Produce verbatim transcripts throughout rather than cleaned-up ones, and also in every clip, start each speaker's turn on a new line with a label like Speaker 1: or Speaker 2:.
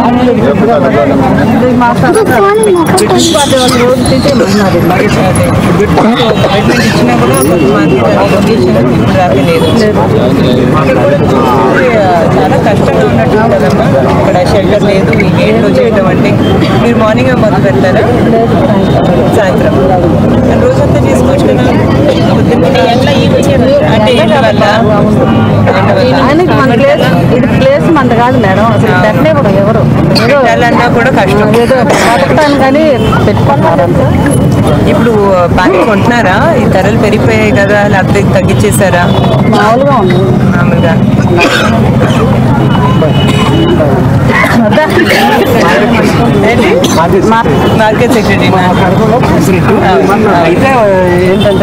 Speaker 1: ఇచ్చినా కూడా కొంతమంది ఇప్పుడు దాకా లేదు. ఇక్కడ కూడా చాలా కష్టంగా ఉన్నట్టు కదమ్మా. ఇక్కడ షెల్టర్ లేదు, ఈ గేట్లో చేయడం అంటే మీరు మార్నింగ్ మొదలు పెడతారా సాయంత్రం రోజంతా చేసుకోవచ్చు కదా. అంటే ఎండ వల్ల
Speaker 2: ఇది ప్లేస్ మంది కాదు మేడం, అసలు పెట్టలే కూడా ఎవరు
Speaker 1: పెట్టాలన్నా కూడా కష్టం.
Speaker 2: ఏదో బతకటాను కానీ పెట్టుకుంటారు.
Speaker 1: ఇప్పుడు బాగా కొంటున్నారా? ఈ ధరలు పెరిగిపోయాయి కదా, లేకపోతే తగ్గించేసారా?
Speaker 2: మామూలుగా ఉంది
Speaker 1: మామూలుగా మార్కెట్ సెక్రటరీ
Speaker 3: అయితే ఏంటంటే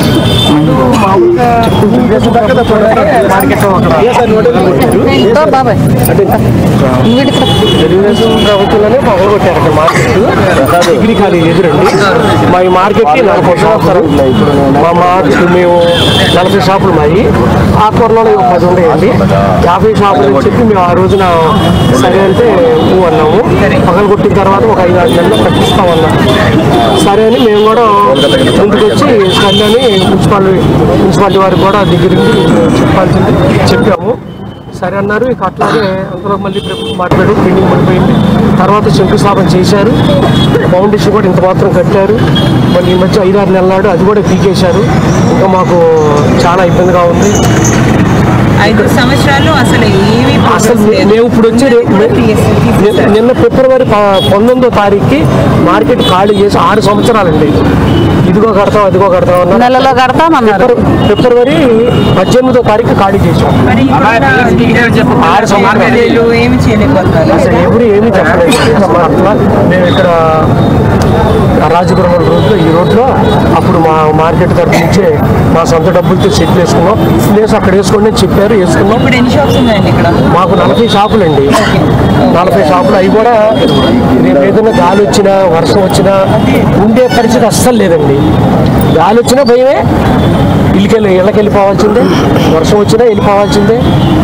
Speaker 2: బాబాయ్
Speaker 3: తెలుగుదేశం ప్రభుత్వంలోనే పగలు కొట్టారు అక్కడ మార్కెట్. డిగ్రీ ఖాళీ ఎదురండి మా ఈ మార్కెట్కి నలభై షాపులు. మా మార్కెట్ మేము నలభై షాపులు మాయి. ఆ కూరలో పది ఉన్నాయండి. యాభై షాపులు అని చెప్పి మేము ఆ రోజున సరే అంటే పువ్వు అన్నాము. పగలు కొట్టిన తర్వాత ఒక ఐదు ఆరు నెలలు కట్టిస్తామన్నాం. సరే అని మేము కూడా ముందుకు వచ్చి సరే అని మున్సిపాలిటీ మున్సిపాలిటీ వారికి కూడా దగ్గరికి చెప్పాల్సింది చెప్పాము. సరే అన్నారు. ఇక అట్లాగే అంతలో మళ్ళీ ప్రభుత్వం మాట్లాడు బిల్డింగ్ పడిపోయింది. తర్వాత శంకుస్థాపన చేశారు. ఫౌండేషన్ కూడా ఇంత మాత్రం కట్టారు. మళ్ళీ ఈ మధ్య ఐదారు నెలల నాడు అది కూడా పీకేశారు. ఇంకా మాకు చాలా ఇబ్బందిగా ఉంది.
Speaker 1: ఐదు సంవత్సరాలు అసలు ఏమి
Speaker 3: అసలు మేము ఇప్పుడు వచ్చి నిన్న ఫిబ్రవరి పంతొమ్మిదో తారీఖుకి మార్కెట్ ఖాళీ చేసి ఆరు సంవత్సరాలండి. ఇదిగో కడతాం అదిగో కడతాం అన్నారు.
Speaker 2: నెలలో కడతాం అన్నారు.
Speaker 3: ఫిబ్రవరి పద్దెనిమిదో తారీఖు ఖాళీ చేసాం. ఆరు సంవత్సరాలు
Speaker 1: ఏమి చేయలేకపోతున్నారు.
Speaker 3: అసలు ఎవరు ఏమీ చెప్పలేదు. అట్లా మేము ఇక్కడ రాజపురం రోడ్లో ఈ రోడ్లో అప్పుడు మా మార్కెట్ తరఫు నుంచే మా సొంత డబ్బులతో సెట్ వేసుకున్నాం. ప్లేస్ అక్కడ వేసుకోండి అని చెప్పారు, వేసుకున్నాం.
Speaker 1: ఇప్పుడు ఎన్ని షాప్స్ ఉన్నాయండి ఇక్కడ?
Speaker 3: మాకు నలభై షాపులు అండి. నలభై షాపులు అవి కూడా రేపు ఏదైనా గాలి వచ్చినా వర్షం వచ్చినా ఉండే పరిస్థితి అస్సలు లేదండి. గాలి వచ్చినా భయమే, ఇళ్ళకెళ్ళి ఇళ్ళకి వెళ్ళిపోవాల్సిందే, వర్షం వచ్చినా వెళ్ళిపోవాల్సిందే.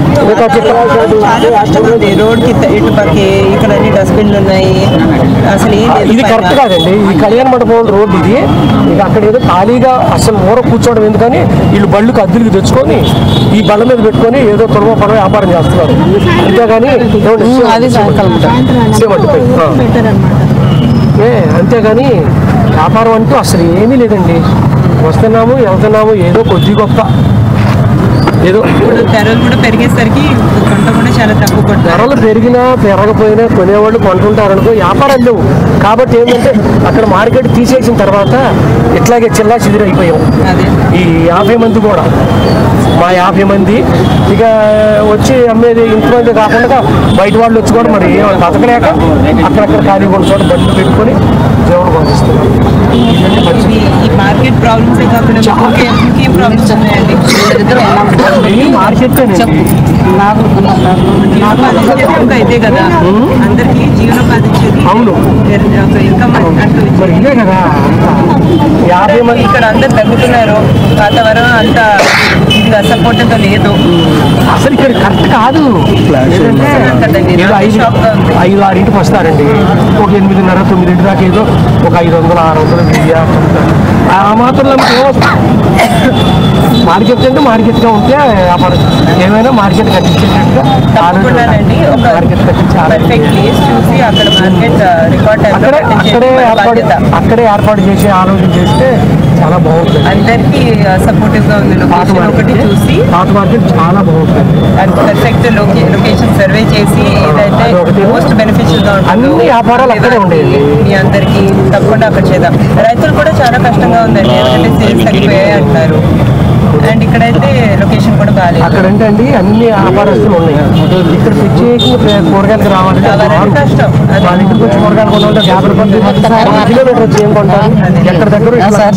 Speaker 1: రోడ్కి ఇటు పక్క ఇక్కడ అన్ని డస్ట్బిన్లు ఉన్నాయి. అసలు
Speaker 3: ఇది కరెక్ట్ కాదండి. ఈ కళ్యాణ మండపం రోడ్డు ఇది. ఇక అక్కడ ఏదో ఖాళీగా అసలు మూర కూర్చోవడం ఎందుకని వీళ్ళు బళ్ళుకి అద్దెలకు తెచ్చుకొని ఈ బళ్ళ మీద పెట్టుకొని ఏదో తొలవ పడవ వ్యాపారం చేస్తున్నారు. అంతేగాని ఏ అంతేగాని వ్యాపారం అంటూ అసలు ఏమీ లేదండి. వస్తున్నాము వెళ్తున్నాము ఏదో కొద్ది గొప్ప ఏదో.
Speaker 1: ధరలు కూడా పెరిగేసరికి కొంట కూడా చాలా తక్కువ పడుతుంది.
Speaker 3: ధరలు పెరిగినా పెరగపోయినా కొనేవాళ్ళు కొంటుంటారనుకో, వ్యాపారాలు లేవు. కాబట్టి ఏంటంటే అక్కడ మార్కెట్ తీసేసిన తర్వాత ఇట్లాగే చిల్లా చిదిరి అయిపోయాం. ఈ యాభై మంది కూడా మా యాభై మంది ఇక వచ్చి అమ్మేది ఇంతమంది కాకుండా బయట వాళ్ళు వచ్చి కూడా మరి బతకలేక అక్కడక్కడ ఖాళీ కొన్ని చోట బండ్లు పెట్టుకొని దేవుడు పంపిస్తున్నారు.
Speaker 1: ఈ మార్కెట్ ప్రాబ్లమ్స్ కాకుండా ఇంకేం ప్రాబ్లమ్స్ ఉన్నాయండి?
Speaker 3: మార్కెట్
Speaker 1: అయితే కదా అందరికి జీవనోపాధి ఇచ్చేది.
Speaker 3: అవును,
Speaker 1: ఇన్కమ్ అంటూ
Speaker 3: ఇదే కదా. యాభై మంది
Speaker 1: ఇక్కడ అందరు తగ్గుతున్నారు. వాతావరణం అంత ఇదిగా సపోర్ట్గా లేదు.
Speaker 3: అసలు ఇక్కడ కరెక్ట్ కాదు. ఐదు ఆరింటికి వస్తారండి, ఒక ఎనిమిదిన్నర తొమ్మిదింటి దాకా ఏదో ఒక ఐదు వందలు ఆరు వందలు బియ్య ఆ మాత్రం మార్కెట్ అంటే మార్కెట్గా ఉంటే వ్యాపారం ఏమైనా మార్కెట్ కట్టించేటట్టుగా మార్కెట్
Speaker 1: చూసి అక్కడ మార్కెట్ రికార్డ్
Speaker 3: అక్కడే అక్కడే ఏర్పాటు అక్కడే ఏర్పాటు చేసి ఆలోచన చేస్తే చాలా బాగుంటుంది.
Speaker 1: అందరికీ సపోర్టివ్ గా ఉంది. లొకేషన్ ఒకటి చూసి
Speaker 3: పాత మార్కెట్ చాలా బాగుంటుంది.
Speaker 1: పర్ఫెక్ట్ లొకేషన్ సర్వే చేసి ఏదైతే మోస్ట్ బెనిఫిషియల్ గా ఉంటుంది
Speaker 3: అన్ని వ్యాపారాలు అక్కడే ఉండేది.
Speaker 1: మీ అందరికి తప్పకుండా అక్కడ చేద్దాం. రైతులు కూడా చాలా కష్టంగా ఉందండి, ఎందుకంటే సేల్స్ తగ్గిపోయాయి అంటున్నారు. అండ్ ఇక్కడైతే లొకేషన్ కూడా బాగాలేదు.
Speaker 3: అక్కడ అంటే అండి అన్ని వ్యాపారస్తులు ఉన్నాయి. ఇక్కడ ప్రత్యేకంగా కూరగాయలకు రావాలంటే
Speaker 1: కష్టం.
Speaker 3: వాళ్ళ ఇంటికి వచ్చి కూరగాయలు కొనాలంటే యాభై రూపాయలు కిలోమీటర్ వచ్చి ఏం కొంటారు? ఎక్కడ దగ్గర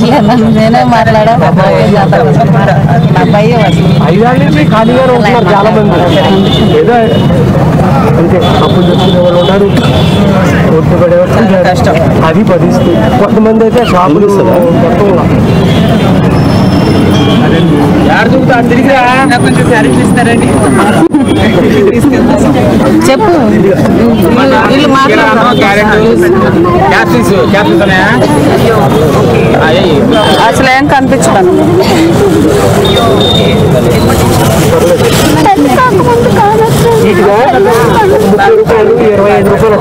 Speaker 3: ఐదేళ్ళ నుంచి ఖాళీగానే ఉంటున్నారు చాలా మంది. ఏదో అంటే అప్పులు తెచ్చుకునే వాళ్ళు ఉన్నారు, ఒట్టు పడేవాళ్ళు కష్టం. అది పరిస్థితి. కొంతమంది అయితే షాపులు మొత్తం
Speaker 1: కొంచెం క్లారిటీ ఇస్తారండి.
Speaker 2: చెప్పు వీళ్ళు అసలు ఏం కనిపించడం
Speaker 3: ముప్పై రూపాయలు ఇరవై ఐదు రూపాయలు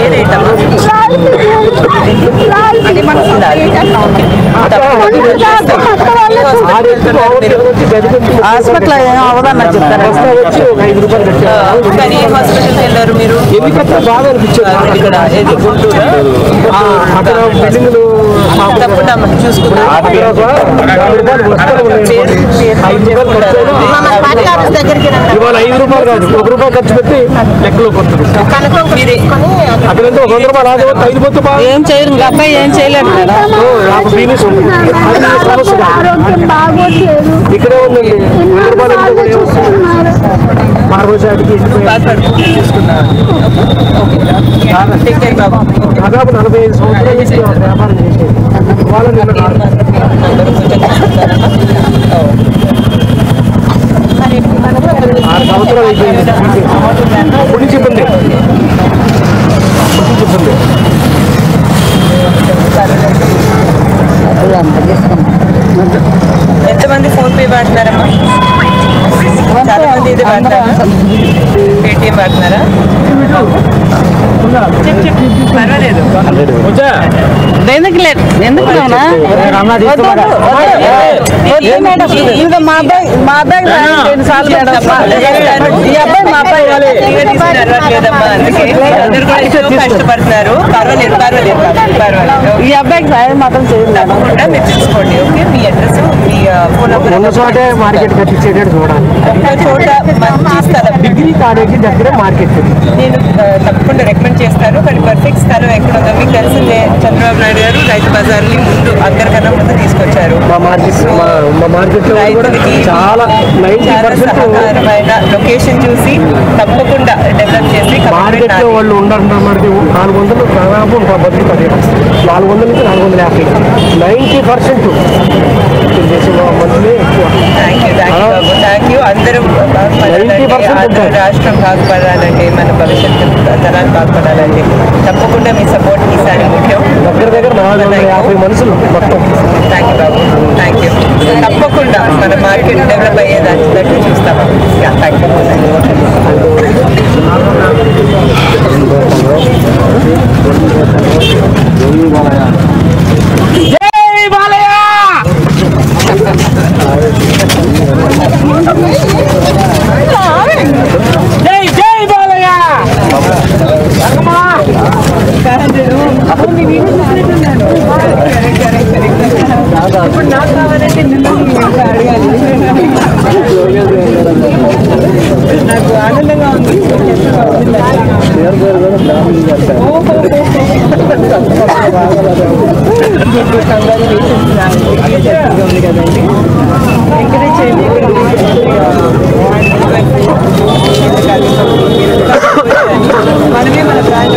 Speaker 2: హాస్పిటల్ అవదన్నా చెప్తారు.
Speaker 3: ఐదు రూపాయలు
Speaker 1: కానీ ఏ హాస్పిటల్కి వెళ్ళారు మీరు?
Speaker 3: ఎందుకంటే బాగా అనిపించారు
Speaker 1: ఇక్కడ ఏది గుంటూరు
Speaker 3: అక్కడ బిల్డింగ్లు
Speaker 1: తప్పకుండా చూసుకున్నాను.
Speaker 3: ఇవాళ ఐదు రూపాయలు కాదు ఒక రూపాయి ఖర్చు పెట్టి లెక్కలో కొడుతుంది. అక్కడంటే ఒక వంద రూపాయలు ఆదాయం ఐదు పోతే
Speaker 2: ఏం చేయరు ఇంకా అబ్బాయి ఏం చేయలేడు మేడం.
Speaker 3: నాకు ఫీలింగ్స్ ఉంది. ఇక్కడే ఉందండి వంద రూపాయలు మార్గోషాటికి దాదాపు నలభై ఐదు సంవత్సరాల నుంచి వ్యాపారం చేసేది వాళ్ళని ఆరు సంవత్సరాలు అయిపోయింది. పుడి చెప్పండి పుడి చెప్పండి
Speaker 1: ఎంతమంది ఫోన్ పే వాడుతున్నారమ్మా? చాలా మంది ఇది వాడతారా? పేటిఎం వాడుతున్నారా? పర్వాలేదు.
Speaker 2: ఎందుకు లేదు ఎందుకు ఇంకా మా అబ్బాయి మా అబ్బాయి రెండు సార్లు మేడం ఈ అబ్బాయి మా అబ్బాయి
Speaker 1: లేదమ్మా, అందుకే అందరూ కూడా ఎంతో కష్టపడుతున్నారు. పర్వాలేదు పర్వాలేదు పర్వాలేదు.
Speaker 2: ఈ అబ్బాయికి సాయం మాత్రం చేయండి
Speaker 1: తప్పకుండా మీరు చూసుకోండి. ఓకే, మీ అడ్రస్ మీ ఫోన్ నెంబర్
Speaker 3: ఉన్న చోటే మార్కెట్ కట్టించేటట్టు చూడాలి.
Speaker 1: ఒక చోట మంచి స్థలం
Speaker 3: డిగ్రీ కాలేజీ దగ్గర మార్కెట్
Speaker 1: నేను ఆ, తప్పకుండా రికమెండ్ చేస్తాను. కానీ పర్ఫెక్ట్ స్థలం ఎక్కడ ఉందో మీకు తెలిసిందే. చంద్రబాబు నాయుడు గారు రైతు బజార్ని ముందు అందరికన్నా ముందు తీసుకొచ్చారు.
Speaker 3: మా మార్కెట్ మా మార్కెట్ లో కూడా చాలా నైన్టీ
Speaker 1: చాలా
Speaker 3: పర్సెంట్
Speaker 1: సహకారమైన లొకేషన్ చూసి తప్పకుండా డెవలప్ చేసి
Speaker 3: మార్కెట్ లో వాళ్ళు ఉండాలంటారు మనకి నాలుగు వందలు దాదాపు బతుకు పది నాలుగు వందల నుంచి నాలుగు వందల యాభై నైన్టీ పర్సెంట్ మందులే ఎక్కువ.
Speaker 1: థ్యాంక్ యూ థ్యాంక్ యూ బాబు థ్యాంక్ యూ. అందరూ బాగుపడాలంటే అందరూ రాష్ట్రం బాగుపడాలంటే మన భవిష్యత్తు తరాలు బాగుపడాలంటే తప్పకుండా మీ సపోర్ట్ ఈసారి ముఖ్యం.
Speaker 3: దగ్గర దగ్గర నాలుగు వందల యాభై మనుషులు మొత్తం.
Speaker 1: థ్యాంక్ యూ బాబు థ్యాంక్ యూ. తప్పకుండా మన మార్కెట్ డెవలప్ అయ్యేదాన్ని చూస్తాము. Thank you. ఇప్పుడు నాకు కావాలంటే నాకు ఆనందంగా ఉంది. ఉంది కదండి. ఎంకరేజ్ చేయండి. మనమే మన బ్రాండ్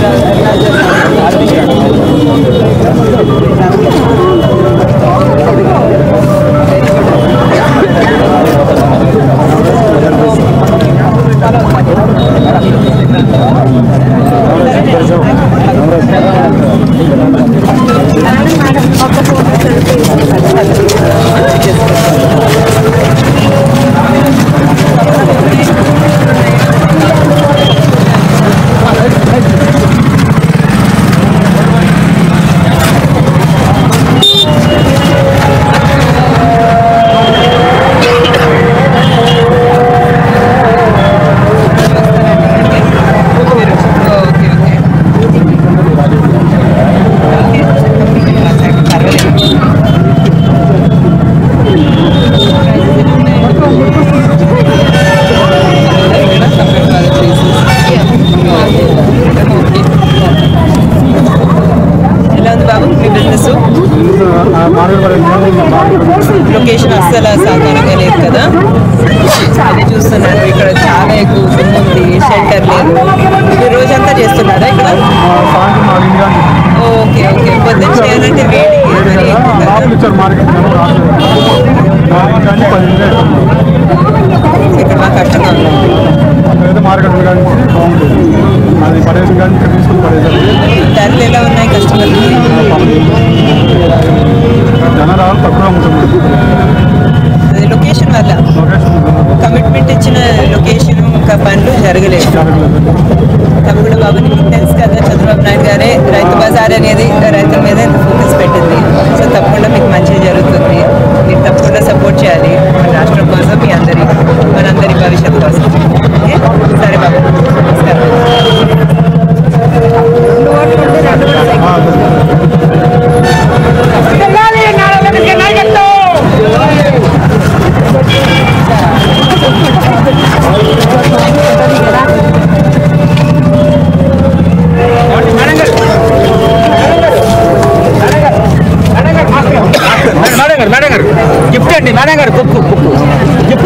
Speaker 1: లొకేషన్ అస్సలు సాధారణంగా లేదు కదా. అది చూస్తున్నాను ఇక్కడ చాలా ఎక్కువ దుమ్ము ఉంది, షెల్టర్ లేదు. మీరు రోజంతా చేస్తున్నారా ఇక్కడ? Okay okay. పొద్దున్న చేయాలంటే వేడి మరి ధరలు ఎలా ఉన్నాయి కస్టమర్కి?
Speaker 4: జనరాలు తక్కువ ఉంటుంది.
Speaker 1: లొకేషన్ వల్ల కమిట్మెంట్ ఇచ్చిన లొకేషన్ ఇంకా పనులు జరగలేదు. తప్పుడు బాబు మీకు తెలుసు కదా, చంద్రబాబు నాయుడు గారే రైతు బజార్ అనేది రైతుల మీద ఎంత ఫోకస్ పెట్టింది. సో తప్పకుండా మీకు మంచిగా జరుగుతుంది. మీరు తప్పకుండా సపోర్ట్ చేయాలి మన రాష్ట్రం కోసం, మీ అందరి మనందరి భవిష్యత్తు కోసం. ఓకే, సరే బాబు, నమస్కారం.
Speaker 3: మేడం గారు గిఫ్ట్ అండి, మేడం గారు బుక్ బుక్ గిఫ్ట్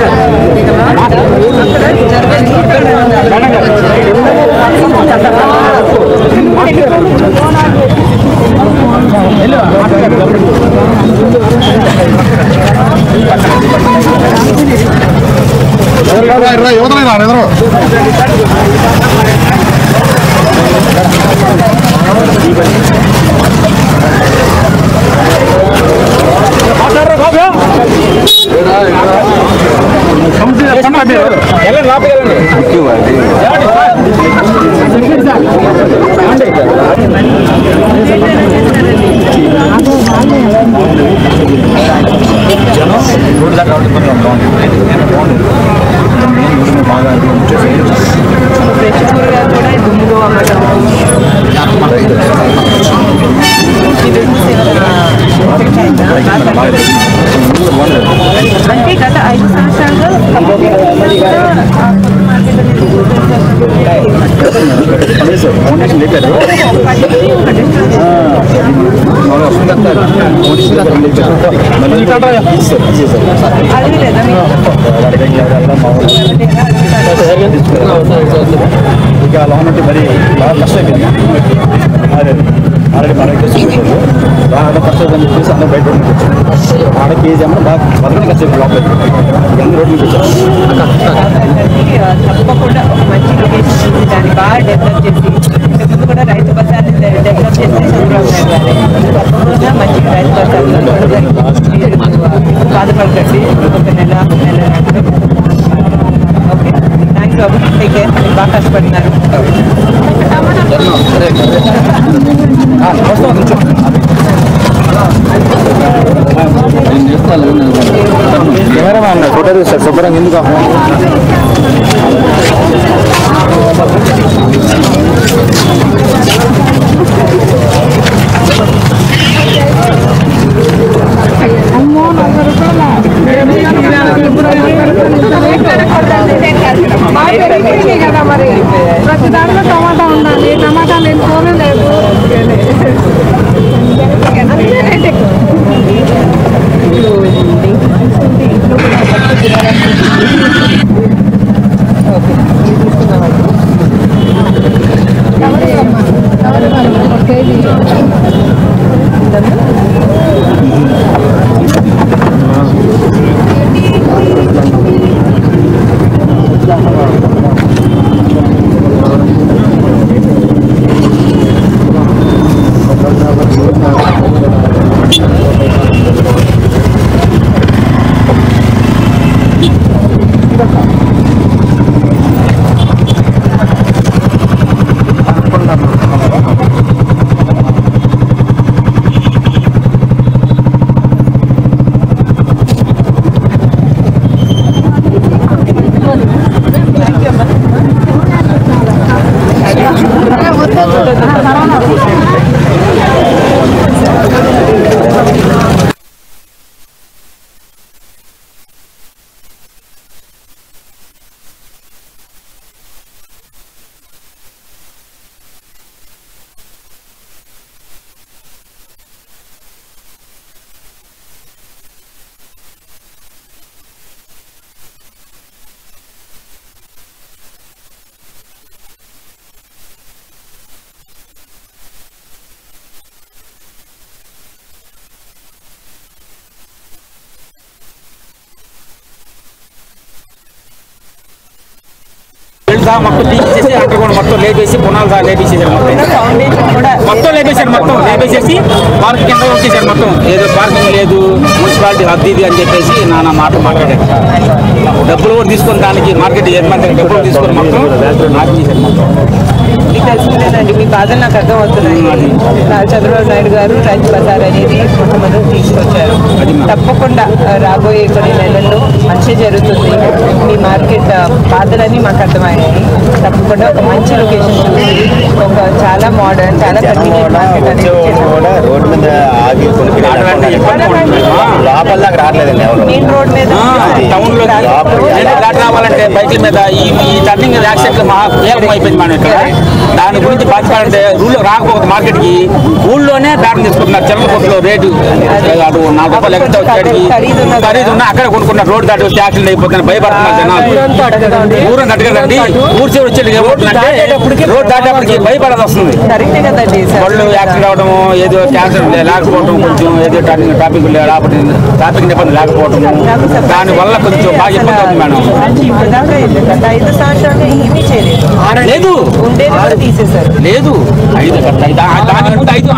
Speaker 4: యువతలేదు ఎదురు
Speaker 1: ఫ్రెష్ కూరగాయలు కూడా దుమ్ములు అమ్మటం అంటే గత ఐదు సంవత్సరాలు అడగలేదా
Speaker 4: ఇక లోన్ ఉంటే మరి బాగా కష్టం అయిపోయింది. ఆల్రెడీ మన బాగా కష్టం అని చెప్పేసి అందరూ బయట రోడ్డు నుంచి ఆడ కేజీ అమ్మ బాగా బతకని కష్టం లోపల అందరూ రోడ్డు నుంచి
Speaker 1: తప్పకుండా ఒక మంచి లొకేషన్ చూసి దాన్ని బాగా డెవలప్ చేసి ఇంతకుముందు కూడా రైతు బజార్ని డెవలప్ చేస్తే చంద్రబాబు నాయుడు గారే తప్పకుండా మంచిగా రైతు బజార్లో బాధపడకండి. ఒక నెల నెల ఓకే, థ్యాంక్స్ బాబు, టేక్ కేర్. బాగా కష్టపడినారు.
Speaker 4: కెమెరామ్యాన్ ఫోటో తీస్తారు శుభ్రంగా ఎందుకు
Speaker 2: కదా మరి ప్రతి దాంట్లో టమాటా ఉండాలి. టమాటా నేను కోరలేదు.
Speaker 4: సహా మొత్తం తీసేసి అంటర్ కూడా మొత్తం లేపేసి పునాలు సహా లేపేసేసారు మొత్తం
Speaker 1: ఫౌండేషన్ కూడా
Speaker 4: మొత్తం లేపేశారు మొత్తం లేపేసేసి పార్క్ కింద వచ్చేసారు మొత్తం ఏదో పార్కింగ్ లేదు మున్సిపాలిటీ హద్దు ఇది అని చెప్పేసి నాన్న మాట మాట్లాడారు డబ్బులు కూడా తీసుకొని దానికి మార్కెట్ యజమాని డబ్బులు తీసుకొని మొత్తం ఆపేసారు మొత్తం
Speaker 1: మీకు తెలిసిందేనండి మీ బాధలు నాకు అర్థమవుతున్నాయి చంద్రబాబు నాయుడు గారు రైతు బజార్ అనేది మొట్టమొదటి తీసుకొచ్చారు తప్పకుండా రాబోయే కొన్ని నెలల్లో మంచి జరుగుతుంది మీ మార్కెట్ బాధలన్నీ మాకు అర్థమయ్యాయి తప్పకుండా ఒక మంచి లొకేషన్ చూసి ఒక చాలా మోడర్న్ చాలా కన్వీనియంట్ మార్కెట్ అనేది
Speaker 5: రోడ్ మీద ఆగి లోపల దాకా రావట్లేదండి
Speaker 1: మెయిన్ రోడ్ మీద
Speaker 4: టౌన్ లో రావాలంటే బైకుల మీద ఈ టర్నింగ్ యాక్సిడెంట్ మహా వేగం అయిపోయింది మనం ఇక్కడ దాని గురించి బాధ్యపడాలంటే రూల్లో రాకపోతే మార్కెట్ కి ఊళ్ళోనే బేరం తీసుకుంటున్నారు చిల్లర కొట్టులో రేటు అటు నాలుగు రూపాయలు ఎక్కడ వచ్చాడికి ఖరీదు ఉన్నా అక్కడ కొనుక్కున్నారు రోడ్డు దాటి వచ్చి యాక్సిడెంట్ అయిపోతున్నారు భయపడుతున్నారు జనాలు ఊరు అడగదండి ఊరు చివరి వచ్చేది ఏమవుతుందంటే రోడ్డు దాటేపటికి భయపడదు వస్తుంది వాళ్ళు యాక్సిడెంట్ అవడము ఏదో క్యాన్సర్ లేకపోవడం కొంచెం ఏదో ట్రాఫిక్ లేకపోతే ట్రాఫిక్ నిబంధన లేకపోవడం దాని వల్ల కొంచెం బాగా ఇబ్బంది అవుతుంది మేడం
Speaker 1: ఐదు సంవత్సరాలు ఏమీ చేయలేదు
Speaker 4: లేదు
Speaker 1: తీసేశారు
Speaker 4: లేదు ఐదు దాని ముందు ఐదు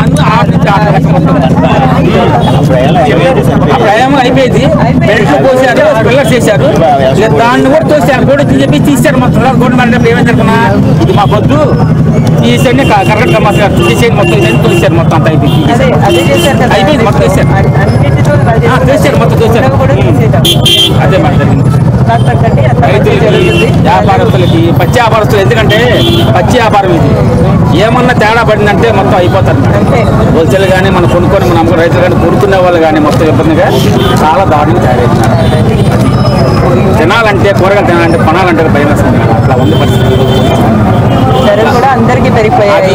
Speaker 4: ప్రయాణం అయిపోయింది బెల్ట్ పోసారు పిల్లర్స్ చేశారు దాన్ని కూడా తోసారు కూడా చెప్పి తీశారు మొత్తం గవర్నమెంట్ ఏమైంది అనుకున్నా ఇది మా పొద్దు ఈ సైడ్ కరెక్ట్ తీసేది మొత్తం తోసారు మొత్తం అంతా అయిపోయింది అయిపోయింది మొత్తం తీశారు తోసారు మొత్తం తోసారు అదే మాట జరిగింది రైతులకి వ్యాపారస్తులకి పచ్చి వ్యాపారస్తులు ఎందుకంటే పచ్చి వ్యాపారం ఇది ఏమన్నా తేడా పడిందంటే మొత్తం అయిపోతారు హోల్సేల్ కానీ మనం కొనుక్కొని మనం అమ్ముకునే రైతులు కానీ కొనుక్కునే వాళ్ళు కానీ మొత్తం ఇబ్బందిగా చాలా దారుణంగా తయారవుతున్నారు తినాలంటే కూరగాయలు తినాలంటే కొనాలంటే భయం వస్తుంది అట్లా ఉంది పరిస్థితి
Speaker 1: కూడా అందరికీ పెరిగిపోయాయి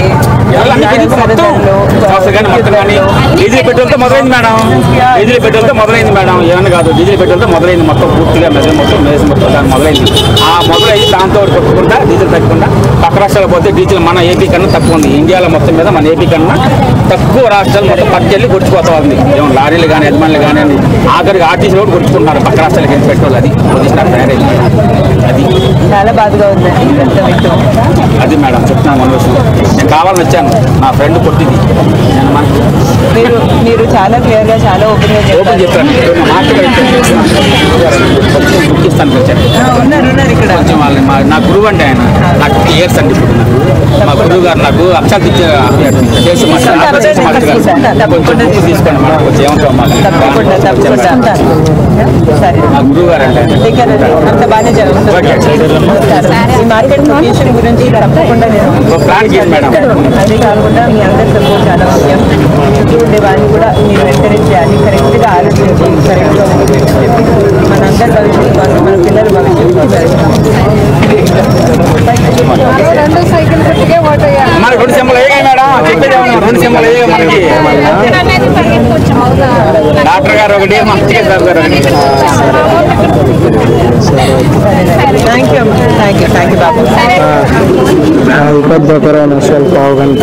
Speaker 4: కానీ మొత్తం కానీ డీజిల్ పెట్రోల్తో మొదలైంది మేడం డీజిల్ పెట్రోల్తో మొదలైంది మేడం ఏమన్నా కాదు డీజిల్ పెట్రోల్తో మొదలైంది మొత్తం పూర్తిగా మెదలు మొత్తం మేసి మొత్తం దాన్ని మొదలైంది ఆ మొదలైంది దాంతో కొట్టుకుంటా డీజిల్ తగ్గకుండా పక్క రాష్ట్రాలు పోతే డీజిల్ మన ఏపీ కన్నా తక్కువ ఉంది ఇండియాలో మొత్తం మీద మన ఏపీ కన్నా తక్కువ రాష్ట్రాలు మొత్తం పట్టుకెళ్ళి కొట్టుకుపోతా ఉంది ఏమో లారీలు కానీ యజమానులు కానీ ఆఖరికి ఆర్టీసీ కూడా కొట్టుకుంటున్నారు పక్క రాష్ట్రాలకి వెళ్ళి పెట్రోల్ అది పొజిషన్ తయారైంది అది
Speaker 1: చాలా బాధగా ఉంది
Speaker 4: అది మేడం చెప్తున్నాను మన విషయం నేను కావాలని వచ్చాను నా ఫ్రెండ్ కొట్టింది నేను
Speaker 1: మీరు మీరు చాలా క్లియర్ గా చాలా ఓపెన్ గా
Speaker 4: ఓపెన్ చెప్పాను ఇస్తాను
Speaker 1: ఉన్నారు ఉన్నారు ఇక్కడ
Speaker 4: కొంచెం వాళ్ళని మా నా గురువు అంటే ఆయన నాకు ఇయర్స్ అండి ఇప్పుడు మా గురువు గారు నాకు అక్షాలు చేసి కొంచెం తీసుకోండి మేడం కొంచెం ఏమంటాం మా గురువు గారు అంటే
Speaker 1: అంత బాగానే జరుగుతుంది ఈ మార్కెట్ లొకేషన్ గురించి తప్పకుండా నేను
Speaker 4: ప్లాన్ చేయండి మేడం
Speaker 1: అదే కాకుండా మీ అందరి సపోర్ట్ చాలా ముఖ్యం ఉండే వాడిని కూడా మీరు ఎంకరేజ్ చేయాలి కరెక్ట్గా ఆలోచించి కరెక్ట్గా చెప్పి మనందరి భవిష్యత్తు కోసం మన పిల్లల భవిష్యత్తు
Speaker 4: మన రెండు సింబల్ అయ్యాయి మేడం చెప్పేది రెండు సింబల్ అయ్యాయి మనకి డాక్టర్ గారు ఒకటి మా సార్ గారు ఒకటి
Speaker 1: thank you thank you thank you బాబు
Speaker 3: పెద్ద కరోనా స్వల్ప అవగాహన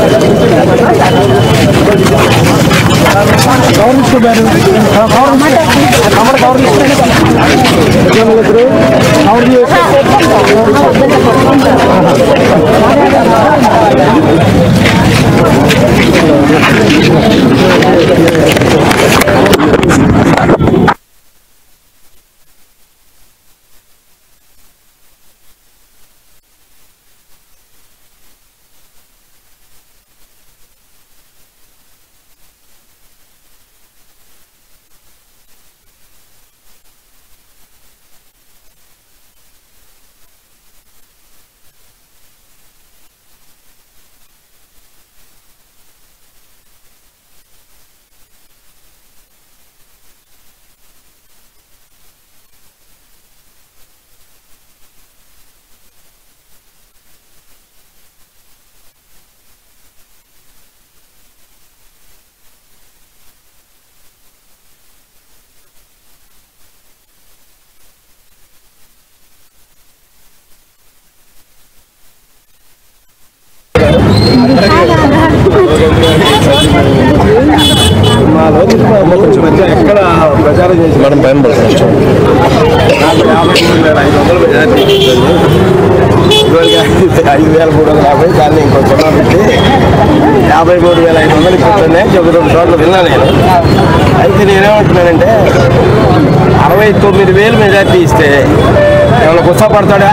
Speaker 3: మా లోకల్ కొంచెం మధ్య ఎక్కడ ప్రచారం చేసి మేడం భయం పడుతుంది యాభై మూడు వేల ఐదు వందల మెజార్టీ
Speaker 5: ఐదు వేల మూడు వందల యాభై దాన్ని ఇంకో సున్నా పెట్టి యాభై మూడు వేల ఐదు వందలు ఇస్తున్నాయి చెప్పి రెండు చోట్ల విన్నా నేను. అయితే నేనేమంటున్నానంటే అరవై తొమ్మిది వేలు మెజార్టీ ఇస్తే ఏమైనా గుర్తపడతాడా?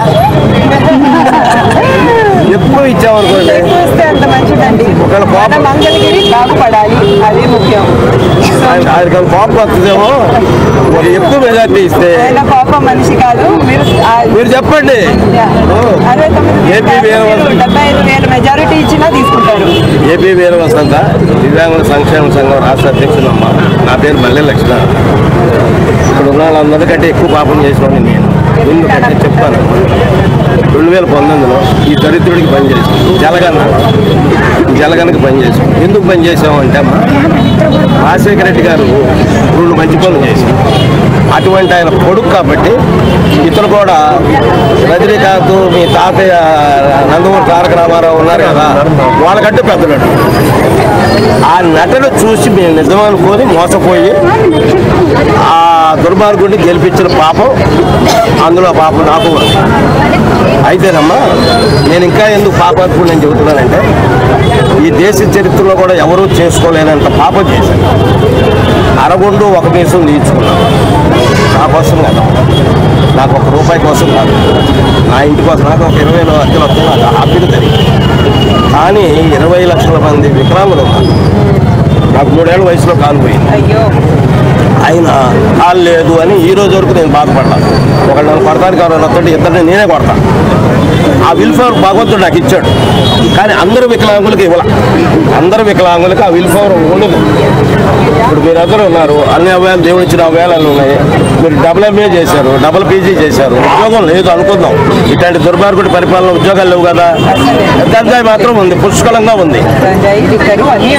Speaker 5: ఎక్కువ ఇచ్చామనుకోండి,
Speaker 1: అంత మంచిదండి. మన మంగళగిరి బాగుపడాలి, అది ముఖ్యం.
Speaker 5: అది కోపం వస్తుందేమో. మరి ఎక్కువ మెజార్టీ ఇస్తే
Speaker 1: ఆయన కోపం మనిషి కాదు. మీరు
Speaker 5: మీరు చెప్పండి.
Speaker 1: అరవై
Speaker 5: ఏపీ వీర
Speaker 1: తొమ్మిది డెబ్బై ఐదు వేల మెజారిటీ ఇచ్చినా తీసుకుంటారు.
Speaker 5: ఏపీ వీర వసంత దివ్యాంగుల సంక్షేమ సంఘం రాష్ట్ర అధ్యక్షులమ్మ. నా పేరు మల్లె లక్ష్మణ. ఇక్కడ ఉన్న వాళ్ళందరికంటే ఎక్కువ పాపం చేసినోడిని నేను. ఎందుకంటే చెప్తాను, రెండు వేల పంతొమ్మిదిలో ఈ దరిద్రుడికి పనిచేసాం, జలగన్న జలగన్నకి పనిచేసాం. ఎందుకు పనిచేసాం అంటే అమ్మ రాజశేఖర రెడ్డి గారు రెండు మంచి పనులు చేశాం. అటువంటి ఆయన కొడుకు కాబట్టి ఇతను కూడా రజనీకాంత్, మీ తాతయ్య నందమూరి తారక రామారావు ఉన్నారు కదా, వాళ్ళకంటే పెద్ద నటుడు. ఆ నటన చూసి మేము నిజం అనుకొని మోసపోయి ఆ దుర్మార్గుడిని గెలిపించిన పాపం అందులో పాపం నాకు. అయితేనమ్మా నేను ఇంకా ఎందుకు పాపాత్ముడు నేను చెబుతున్నానంటే ఈ దేశ చరిత్రలో కూడా ఎవరూ చేసుకోలేనంత పాపం చేశాను. అరగుండు ఒక మీసం తీర్చుకున్నాను. నా కోసం కదా, నాకు ఒక రూపాయి కోసం కాదు, నా ఇంటి కోసం. నాకు ఒక ఇరవై లక్షలు వస్తుంది, నాకు హ్యాపీగా జరిగింది. కానీ ఇరవై లక్షల మంది వికలాంగులు ఉన్నారు. నాకు మూడేళ్ల వయసులో కాలు పోయింది.
Speaker 1: అయ్యో,
Speaker 5: ఆయన కాలు లేదు అని ఈ రోజు వరకు నేను బాధపడ్డాను. ఒకళ్ళు నన్ను కొడతానికి ఎవరైనా వస్తుంటే ఇద్దరిని నేనే కొడతాను. ఆ విల్ఫవర్ భగవంతుడు నాకు ఇచ్చాడు, కానీ అందరు వికలాంగులకు ఇవ్వాల. అందరు వికలాంగులకు ఆ విల్ఫవర్ ఉండదు. ఇప్పుడు మీరందరూ ఉన్నారు, అన్ని అవయాలు దేవుడు ఇచ్చిన అవయాలు ఉన్నాయి. మీరు డబుల్ ఎంఏ చేశారు, డబుల్ పీజీ చేశారు, ఉద్యోగం లేదు అనుకుందాం. ఇట్లాంటి దుర్మార్గుడి పరిపాలన ఉద్యోగాలు లేవు కదా. గంజాయి మాత్రం ఉంది, పుష్కలంగా ఉంది.
Speaker 1: గంజాయి లిక్కరు అన్ని